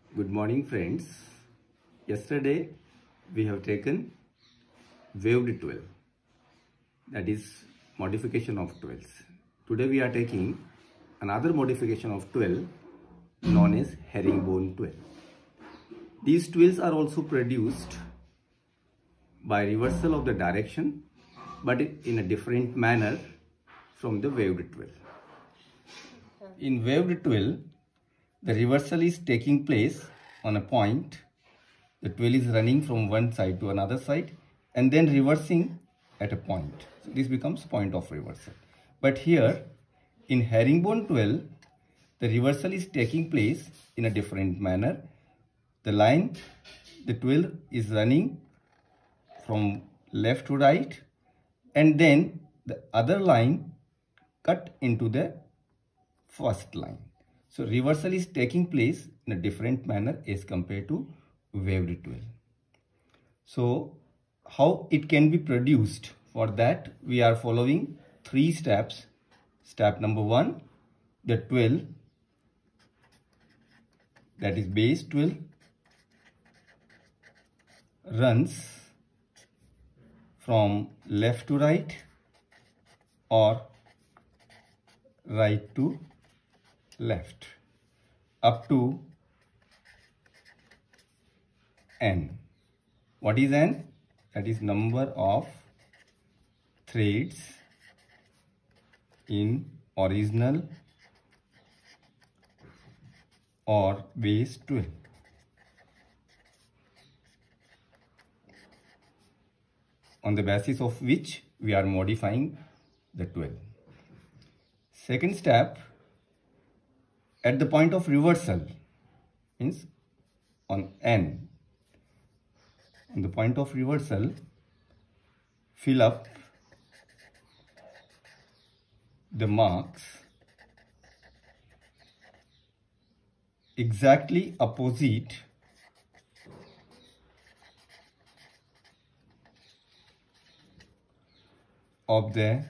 Good morning, friends. Yesterday we have taken waved twill, that is modification of twills. Today we are taking another modification of twill known as herringbone twill. These twills are also produced by reversal of the direction, but in a different manner from the waved twill. In waved twill, the reversal is taking place on a point. The twill is running from one side to another side and then reversing at a point. So this becomes point of reversal. But here in herringbone twill, the reversal is taking place in a different manner. The twill is running from left to right, and then the other line cut into the first line. So reversal is taking place in a different manner as compared to waved twill. So how it can be produced? For that we are following 3 steps. Step number 1, the twill, that is base twill, runs from left to right or right to left up to n. What is n? That is number of threads in original or base twill. On the basis of which we are modifying the twill. Second step, at the point of reversal, means on n, on the point of reversal, fill up the marks exactly opposite of the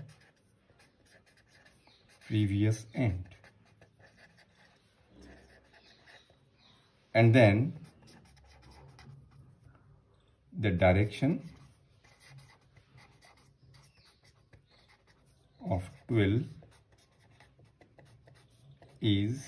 previous end, and then the direction of twill is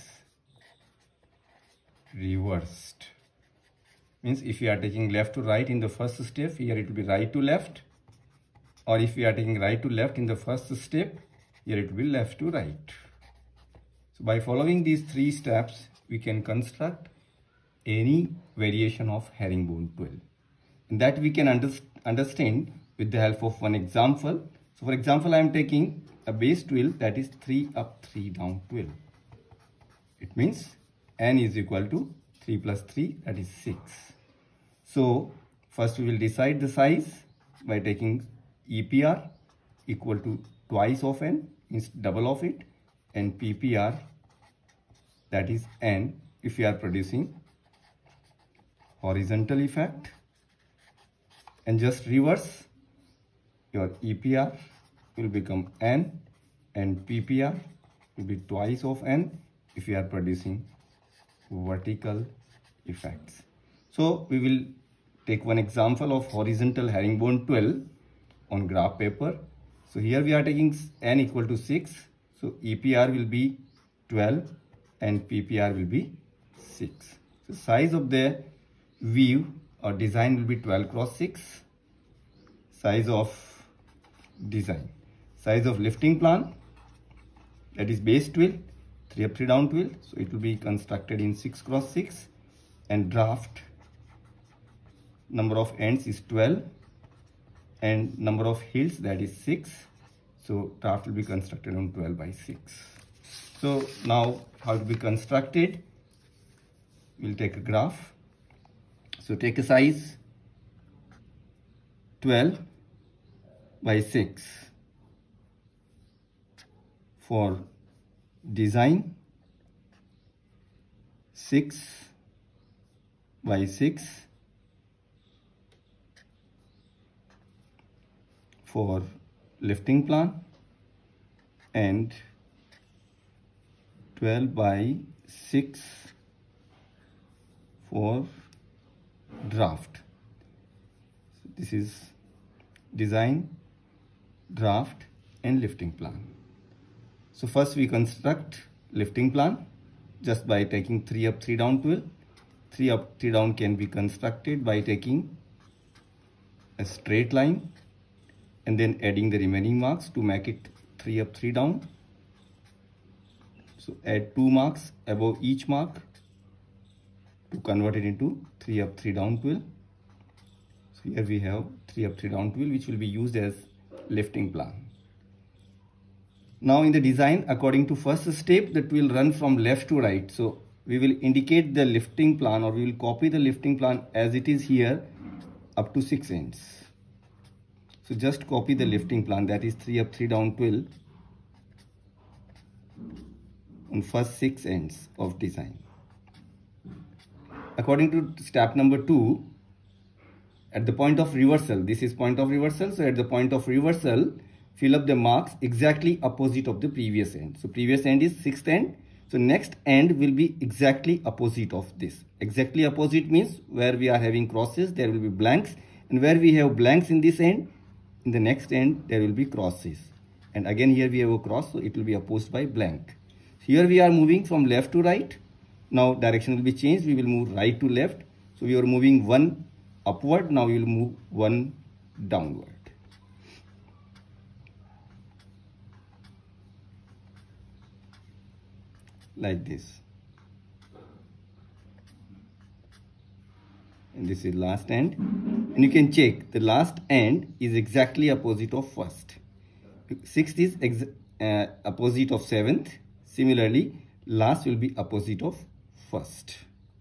reversed. Means if you are taking left to right in the first step, here it will be right to left, or if we are taking right to left in the first step, here it will be left to right. So by following these 3 steps, we can construct any variation of herringbone twill. And that we can understand with the help of one example. So for example, I am taking a base twill, that is 3 up 3 down twill. It means n is equal to 3 plus 3, that is 6. So first we will decide the size by taking EPR equal to twice of n, means double of it, and PPR, that is n, if we are producing horizontal effect. And just reverse, your EPR will become n and PPR will be twice of n if you are producing vertical effects. So we will take one example of horizontal herringbone twill on graph paper. So here we are taking n equal to 6. So EPR will be 12 and PPR will be 6. So size of the view or design will be 12 cross 6. Size of design. Size of lifting plan, that is base twill, 3 up 3 down twill. So it will be constructed in 6 cross 6. And draft, number of ends is 12 and number of hills, that is 6. So draft will be constructed on 12 by 6. So now how to be constructed? We'll take a graph. So take a size 12 by 6 for design, 6 by 6 for lifting plan, and 12 by 6 for draft. So this is design, draft and lifting plan. So first we construct lifting plan just by taking 3 up 3 down twill. 3 up 3 down can be constructed by taking a straight line and then adding the remaining marks to make it 3 up 3 down. So add 2 marks above each mark to convert it into 3 up 3 down twill. So here we have 3 up 3 down twill, which will be used as lifting plan. Now in the design, according to first step, that will run from left to right. So we will indicate the lifting plan, or we will copy the lifting plan as it is here up to 6 ends. So just copy the lifting plan, that is 3 up 3 down twill on first 6 ends of design. According to step number 2, at the point of reversal, this is point of reversal. So at the point of reversal, fill up the marks exactly opposite of the previous end. So previous end is 6th end. So next end will be exactly opposite of this. Exactly opposite means where we are having crosses, there will be blanks. And where we have blanks in this end, in the next end, there will be crosses. And again here we have a cross, so it will be opposed by blank. Here we are moving from left to right. Now direction will be changed. We will move right to left. So we are moving 1 upward. Now we will move 1 downward. Like this. And this is last end. And you can check the last end is exactly opposite of first. 6th is opposite of 7th. Similarly, last will be opposite of first.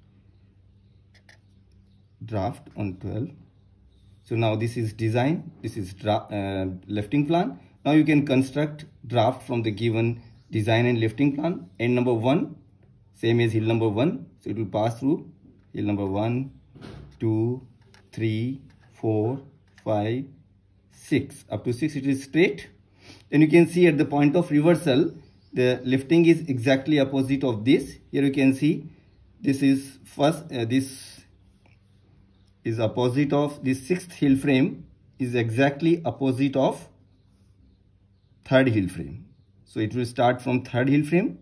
Draft on 12. So now this is design, this is lifting plan. Now you can construct draft from the given design and lifting plan. End number 1, same as hill number 1. So it will pass through hill number 1, 2, 3, 4, 5, 6. Up to 6 it is straight. Then you can see at the point of reversal, the lifting is exactly opposite of this. Here you can see this is first, this is opposite of this 6th hill frame is exactly opposite of 3rd hill frame. So it will start from 3rd hill frame,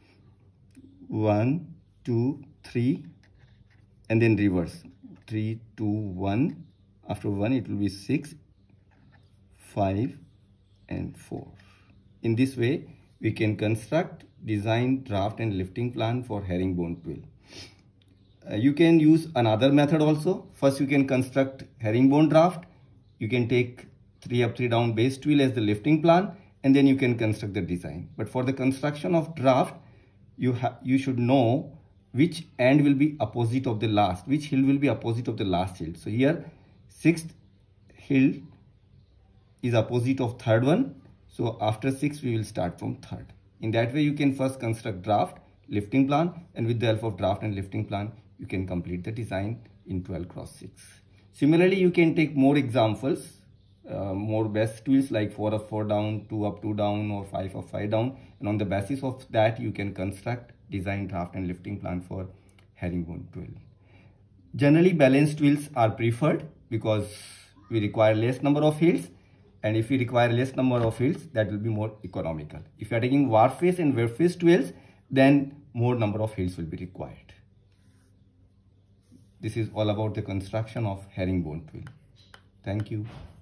1, 2, 3, and then reverse 3, 2, 1. After 1 it will be 6, 5, and 4. In this way we can construct, design, draft and lifting plan for herringbone twill. You can use another method also. First you can construct herringbone draft. You can take 3 up 3 down base twill as the lifting plan, and then you can construct the design. But for the construction of draft, you should know which end will be opposite of the last, which hill will be opposite of the last hill. So here 6th hill is opposite of 3rd one. So after 6 we will start from 3rd. In that way you can first construct draft, lifting plan, and with the help of draft and lifting plan you can complete the design in 12 cross 6. Similarly, you can take more examples, more base twills like 4 up 4 down, 2 up 2 down, or 5 up 5 down, and on the basis of that you can construct, design, draft and lifting plan for herringbone twill. Generally balanced twills are preferred because we require less number of hills, and if we require less number of hills, that will be more economical. If you are taking warp face and web face twills, then more number of hills will be required. This is all about the construction of herringbone twill. Thank you.